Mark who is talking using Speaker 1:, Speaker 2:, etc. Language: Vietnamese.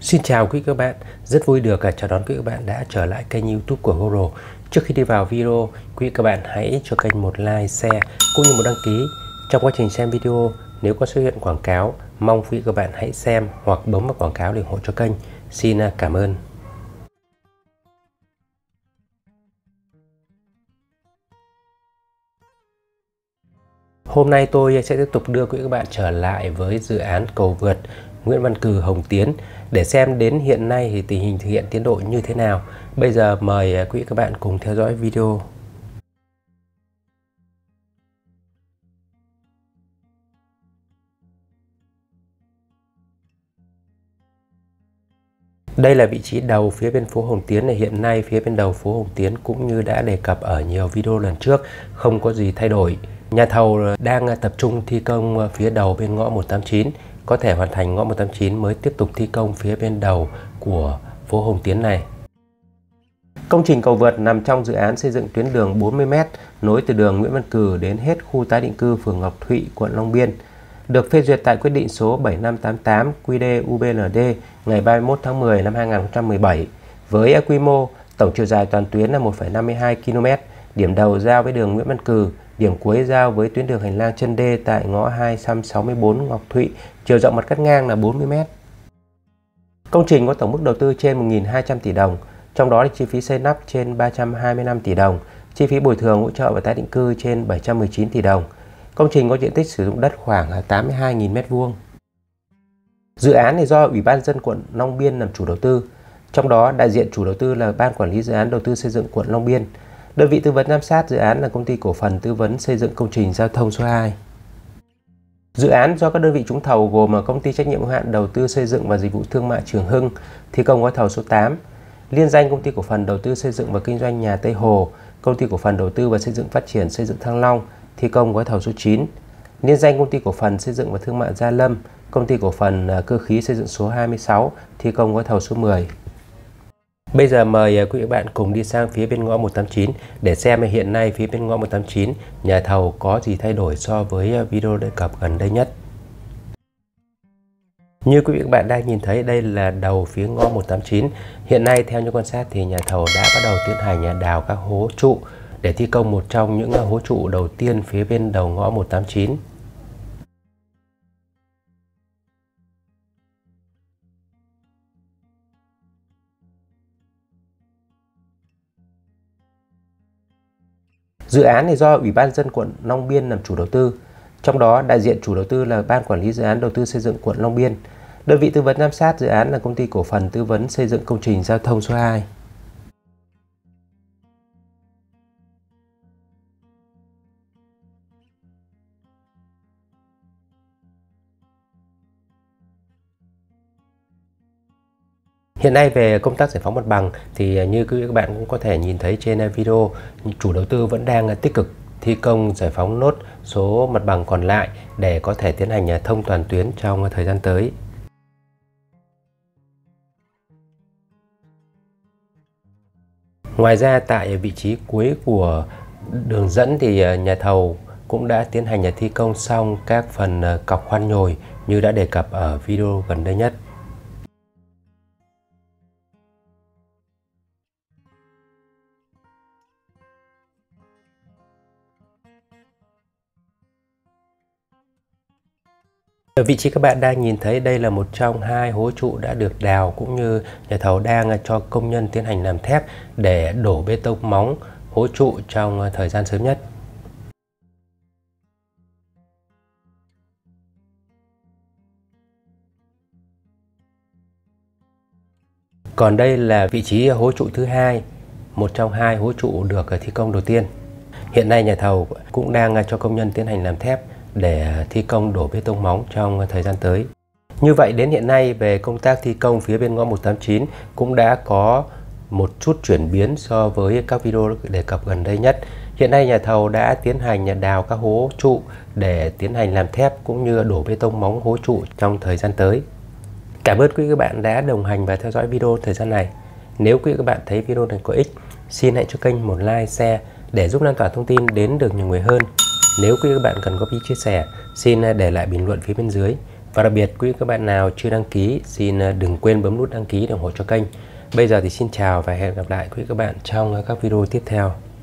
Speaker 1: Xin chào quý các bạn, rất vui được chào đón quý các bạn đã trở lại kênh YouTube của Goro. Trước khi đi vào video, quý các bạn hãy cho kênh một like, share cũng như một đăng ký. Trong quá trình xem video, nếu có xuất hiện quảng cáo, mong quý các bạn hãy xem hoặc bấm vào quảng cáo để ủng hộ cho kênh. Xin cảm ơn. Hôm nay tôi sẽ tiếp tục đưa quý các bạn trở lại với dự án cầu vượt Nguyễn Văn Cừ - Hồng Tiến để xem đến hiện nay thì tình hình thực hiện tiến độ như thế nào. Bây giờ mời quý các bạn cùng theo dõi video. Đây là vị trí đầu phía bên phố Hồng Tiến này. Hiện nay phía bên đầu phố Hồng Tiến cũng như đã đề cập ở nhiều video lần trước, không có gì thay đổi. Nhà thầu đang tập trung thi công phía đầu bên ngõ 189, có thể hoàn thành ngõ 189 mới tiếp tục thi công phía bên đầu của phố Hồng Tiến này. Công trình cầu vượt nằm trong dự án xây dựng tuyến đường 40m nối từ đường Nguyễn Văn Cừ đến hết khu tái định cư phường Ngọc Thụy, quận Long Biên, được phê duyệt tại quyết định số 7588 QĐ-UBND ngày 31 tháng 10 năm 2017 với quy mô tổng chiều dài toàn tuyến là 1,52 km, điểm đầu giao với đường Nguyễn Văn Cừ, điểm cuối giao với tuyến đường hành lang chân đê tại ngõ 264 Ngọc Thụy, chiều rộng mặt cắt ngang là 40m. Công trình có tổng mức đầu tư trên 1.200 tỷ đồng, trong đó chi phí xây lắp trên 325 tỷ đồng, chi phí bồi thường hỗ trợ và tái định cư trên 719 tỷ đồng. Công trình có diện tích sử dụng đất khoảng 82.000 m². Dự án này do Ủy ban nhân dân quận Long Biên làm chủ đầu tư, trong đó đại diện chủ đầu tư là Ban Quản lý Dự án Đầu tư xây dựng quận Long Biên. Đơn vị tư vấn giám sát dự án là Công ty Cổ phần Tư vấn Xây dựng Công trình Giao thông số 2. Dự án do các đơn vị trúng thầu gồm Công ty trách nhiệm hữu hạn Đầu tư Xây dựng và Dịch vụ Thương mại Trường Hưng thi công gói thầu số 8, liên danh Công ty Cổ phần Đầu tư Xây dựng và Kinh doanh Nhà Tây Hồ, Công ty Cổ phần Đầu tư và Xây dựng Phát triển Xây dựng Thăng Long thi công gói thầu số 9, liên danh Công ty Cổ phần Xây dựng và Thương mại Gia Lâm, Công ty Cổ phần Cơ khí Xây dựng số 26 thi công gói thầu số 10. Bây giờ mời quý bạn cùng đi sang phía bên ngõ 189 để xem hiện nay phía bên ngõ 189 nhà thầu có gì thay đổi so với video đề cập gần đây nhất. Như quý vị các bạn đang nhìn thấy, đây là đầu phía ngõ 189. Hiện nay theo như quan sát thì nhà thầu đã bắt đầu tiến hành đào các hố trụ để thi công một trong những hố trụ đầu tiên phía bên đầu ngõ 189. Dự án này do Ủy ban nhân dân quận Long Biên làm chủ đầu tư, trong đó đại diện chủ đầu tư là Ban Quản lý Dự án Đầu tư Xây dựng quận Long Biên. Đơn vị tư vấn giám sát dự án là Công ty Cổ phần Tư vấn Xây dựng Công trình Giao thông số 2. Hiện nay về công tác giải phóng mặt bằng thì như các bạn cũng có thể nhìn thấy trên video, chủ đầu tư vẫn đang tích cực thi công giải phóng nốt số mặt bằng còn lại để có thể tiến hành thông toàn tuyến trong thời gian tới. Ngoài ra tại vị trí cuối của đường dẫn thì nhà thầu cũng đã tiến hành thi công xong các phần cọc khoan nhồi như đã đề cập ở video gần đây nhất. Ở vị trí các bạn đang nhìn thấy, đây là một trong hai hố trụ đã được đào cũng như nhà thầu đang cho công nhân tiến hành làm thép để đổ bê tông móng hố trụ trong thời gian sớm nhất. Còn đây là vị trí hố trụ thứ hai, một trong hai hố trụ được thi công đầu tiên. Hiện nay nhà thầu cũng đang cho công nhân tiến hành làm thép để thi công đổ bê tông móng trong thời gian tới. Như vậy đến hiện nay về công tác thi công phía bên ngõ 189 cũng đã có một chút chuyển biến so với các video đề cập gần đây nhất. Hiện nay nhà thầu đã tiến hành đào các hố trụ để tiến hành làm thép cũng như đổ bê tông móng hố trụ trong thời gian tới. Cảm ơn quý các bạn đã đồng hành và theo dõi video thời gian này. Nếu quý các bạn thấy video này có ích, xin hãy cho kênh một like, share để giúp lan tỏa thông tin đến được nhiều người hơn. Nếu quý các bạn cần góp ý chia sẻ, xin để lại bình luận phía bên dưới. Và đặc biệt quý các bạn nào chưa đăng ký, xin đừng quên bấm nút đăng ký để ủng hộ cho kênh. Bây giờ thì xin chào và hẹn gặp lại quý các bạn trong các video tiếp theo.